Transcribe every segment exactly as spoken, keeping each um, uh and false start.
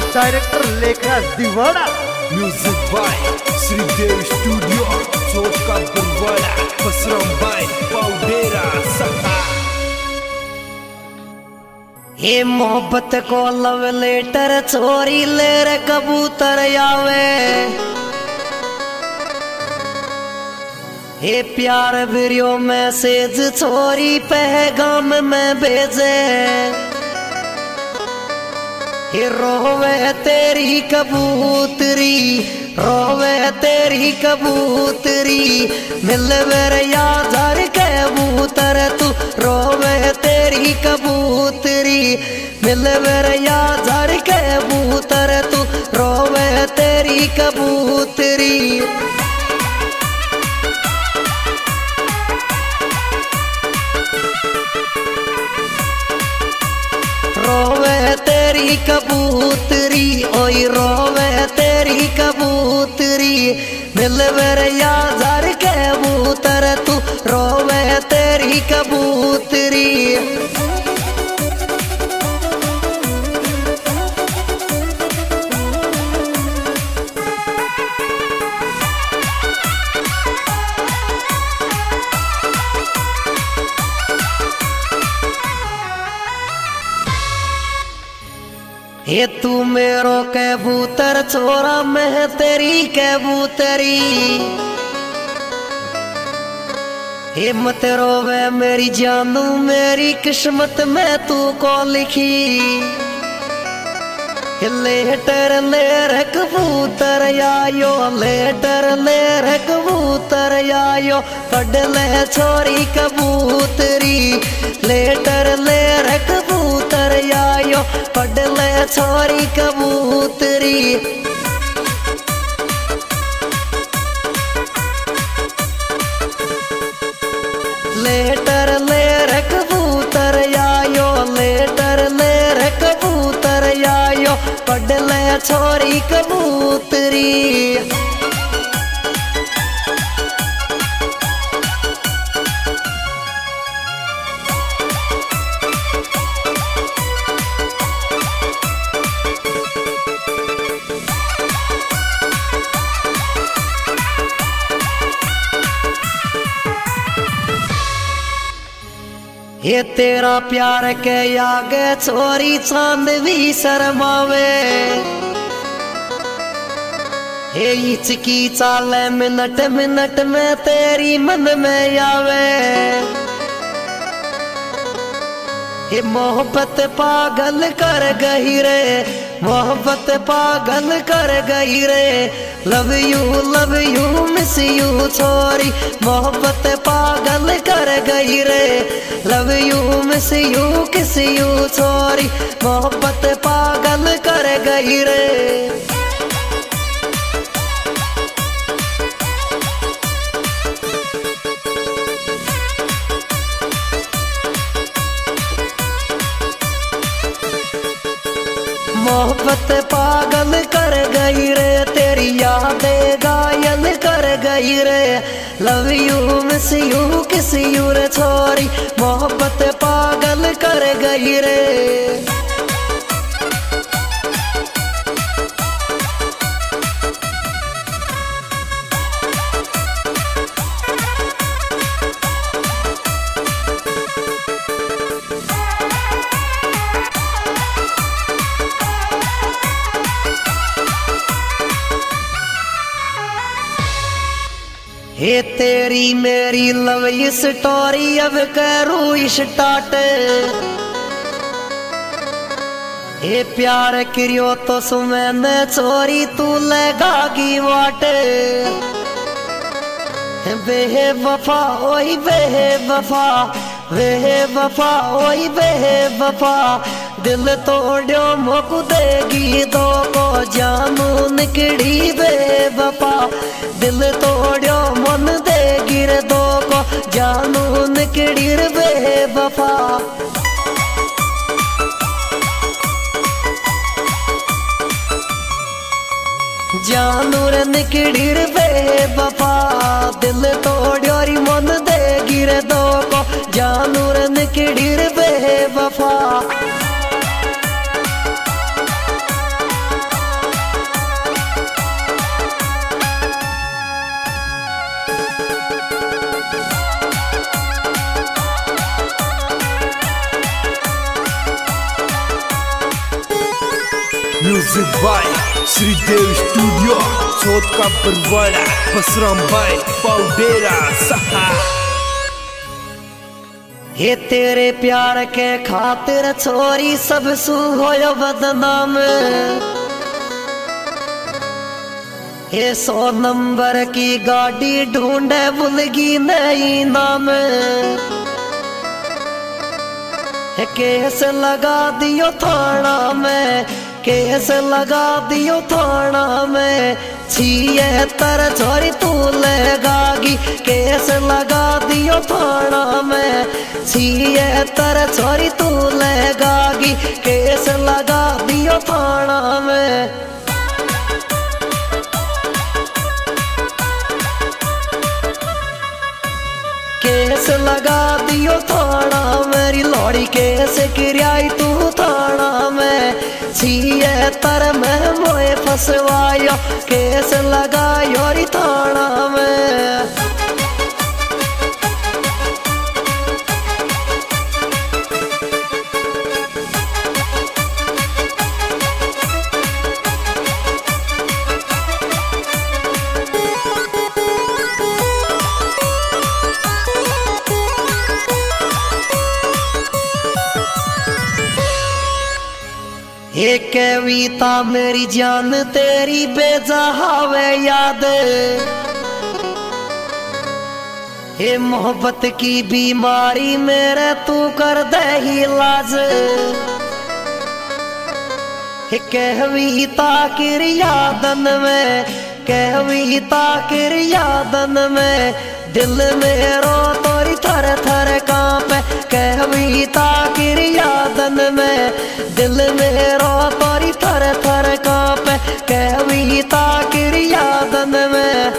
Director Lekha Diwada, music by Shridev studio, Chauka Burwada, बसरम bye पाउडेरा Sapa. ये मोहब्बत को लव लेटर चोरी ले रे कबूतर आवे, ये प्यार वीडियो मैसेज छोरी पैगाम में भेजे, ये रोवे तेरी कबूतरी, रोवे तेरी कबूतरी, मिलवे या झर कबूतर तू, रोवे तेरी कबूतरी, मिलवे या झर कबूतर तू, रोवे तेरी कबूतरी। रोवे तेरी कबूतरी, ओई रोवे तेरी कबूतरी, मिलवे या झर कबूतर तू, रोवे तेरी कबूतरी। ये तू मेरो कबूतर छोरा, मैं तेरी कबूतरी, ये मत रोवे मेरी जानू, मेरी किस्मत में तू को लिखी। लेटर ले रे कबूतर आयो, लेटर ले रे कबूतर आयो, पढ़ ले छोरी कबूतरी, लेटर ले रे कबूतर आयो, पढ़ ले छोरी कबूतरी। लेटर ले रे कबूतर आयो, लेटर ले रे कबूतर आयो, पढ़ ले छोरी कबूतरी। ये तेरा प्यार के आगे छोरी चांद भी शर्मावे, ये हिचकी चाले मिनट मिनट में तेरी मन में आवे। ये मोहब्बत पागल कर गई रे, मोहब्बत पागल कर गई रे, love you love you miss you छोरी, मोहब्बत पागल कर गई रे, love you miss you kiss you छोरी, मोहब्बत पागल कर गई रे। मोहब्बत पागल कर गई रे, तेरी यादें घायल कर गई रे, love you miss you kiss you रे छोरी, मोहब्बत पागल कर गई रे। ये तेरी मेरी लव स्टोरी अब करूँ स्टार्ट, ये प्यार करियो तो सुमैन छोरी तू लगागी वाट, बेहे वफा ओई बेहे वफा, बेहे वफा ओई बेहे वफा, दिल तोड़ो मोकू देगी दो को जानू निकड़ी बेवफा, दिल तोड़ो मन देगी रे दो को जानू निकड़ी रे बेवफा। जानू रे निकड़ी रे बेवफा, दिल तोड़ो री मन देगी रे दो को जानू रे निकड़ी रे बेवफा। श्रीदेव स्टूडियो चौथ का बरवाड़ा बसराम भाई पाउडेरा सहा। हे तेरे प्यार के खातिर छोरी सब सु होयो बदनाम। हे सौ नंबर की गाड़ी ढूंढे भूलगी नई नाम। हे केस लगा दियो थाना में, केस लगा दियो थाना में, छिए तर छोरी तू लगागी। केस लगा दियो थाना में, छिए तर छोरी तू लगागी। केस लगा दियो थाना में। केस लगा दियो थाना मेरी लौड़ी, केस गिराई तू थाना में, छिए तर में मोए फसवायो। केस लगायो री थाना में। हे कविता मेरी जान तेरी बेजहावे याद। हे मोहब्बत की बीमारी मेरे तू कर दे इलाज। हे कविता की यादन में, कविता की यादन में, दिल मेरो तोरी थर थर कांपे। कविता की यादन में, दिल मेरो तोरी थर थर कांपे। कविता की यादन में।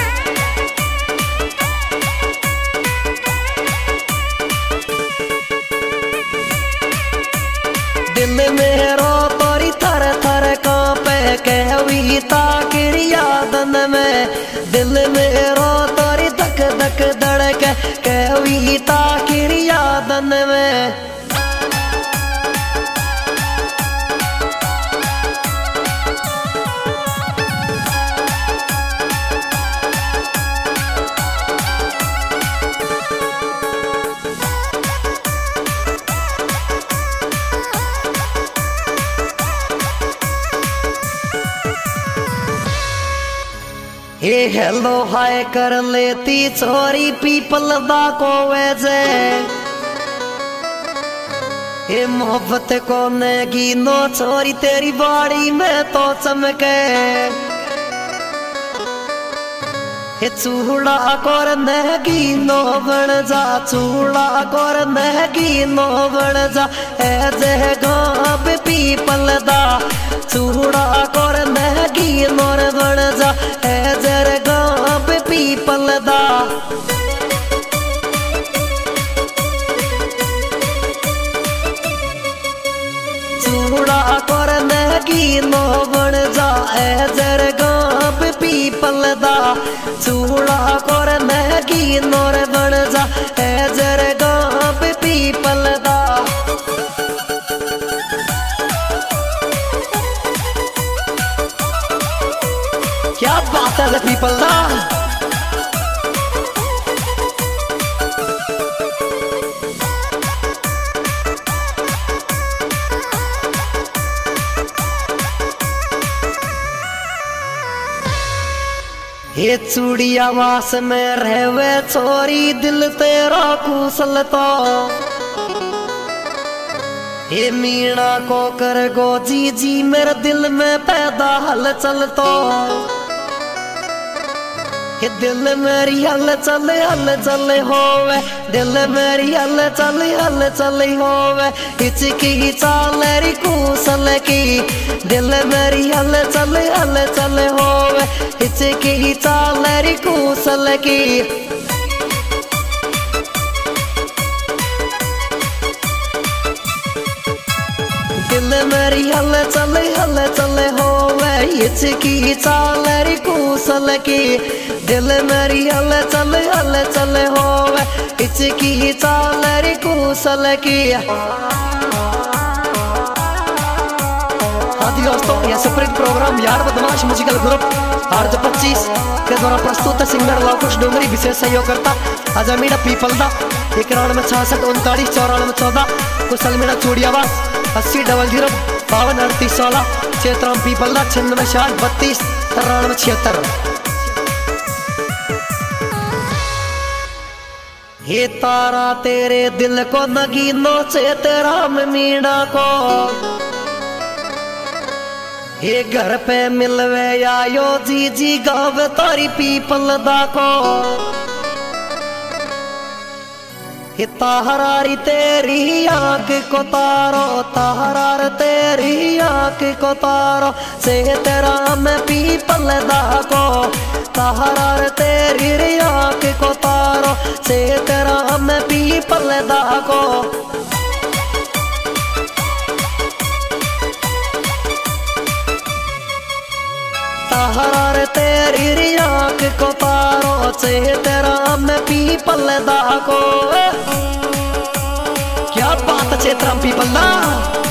दिल मेरो तोरी थर थर कांपे। कविता की यादन में, दिल मेरो तोरी धक धक धड़के। कविता की यादन में। हे हेलो हाय कर लेती छोरी पीपल दा को वैसे। हे मोहब्बत को नेगी नो छोरी तेरी बाड़ी में तो चमके। हे चूड़ा कोर नेगी नो बन जा, चूड़ा कोर नेगी नो बन जा। ए जे गाँव पीपल दा चूड़ा कोर नेगी नोर बन जा। ए जर गाँव पीपल दा। चूड़ा कोर नेगी नो बन जा। ए जर गाँव पीपल दा। चूड़ा कोर नेगी नोर बन जा। ए जर गाँव पीपल दा। क्या बात है पीपल दा। हे चूड़िया वास में रहवे छोरी दिल तेरा कुशल तो। हे मीणा को कर गो जी जी मेरे दिल में पैदा हल चल तो। हे दिल मेरी हल चल हल चल होवे, दिल मेरी हल चल हल चल होवे। हिचकी चाल री कुशल की, दिल मेरी हल चल हल चल होवे। हिचकी चाल री कुशल की। दिल मेरी हल चल हल चल होवे। हिचकी चाल री कुशल की, दिल मेरी हल चल हल चल होवे। हिचकी चाल री कुशल की। हाँ जी दोस्तों, यह स्प्रिंग प्रोग्राम यार बदमाश म्यूजिकल ग्रुप आर पच्चीस के द्वारा प्रस्तुत है। सिंगर लवकुश डोंगरी विशेष सहयोग करता अजमीरा पीपल दा इक्यानवे छाछठ उनतालीस चौरानवे चौदह कुशल मीणा चूड़ियावास अस्सी डबल जीरो बावन अड़तीस सोलह चेतराम पीपल दा छिन्नवे साठ बत्तीस तिरानवे छिहत्तर। हे तारा तेरे दिल को नगीनो चेतराम मीणा को, हे घर पे मिलवे आयो जी जी गावे तारी पीपल दा को। हे ताहरारी तेरी आँख को तारो, ताहरार तेरी आँख को तारो से तेरा मैं पीपल दा को। ताहरार तेरी आँख को तारो से तेरा मैं पीपल दा को। ताहरार तेरी आँख को तारो से तेरा मैं पीपल दा को। क्या बात है चेतराम पीपल दा।